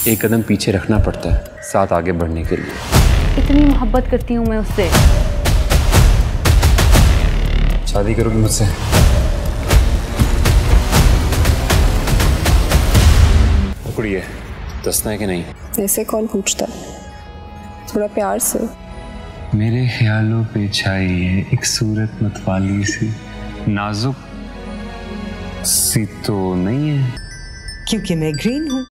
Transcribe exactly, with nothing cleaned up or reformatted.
एक कदम पीछे रखना पड़ता है साथ आगे बढ़ने के लिए। इतनी मोहब्बत करती हूँ मैं उससे। शादी करोगी मुझसे? कुड़िए दसना है कि नहीं? ऐसे कौन पूछता है, थोड़ा प्यार से। मेरे ख्यालों पे छाई है एक सूरत मतवाली सी, नाजुक सी तो नहीं है? क्योंकि मैं ग्रीन हूँ।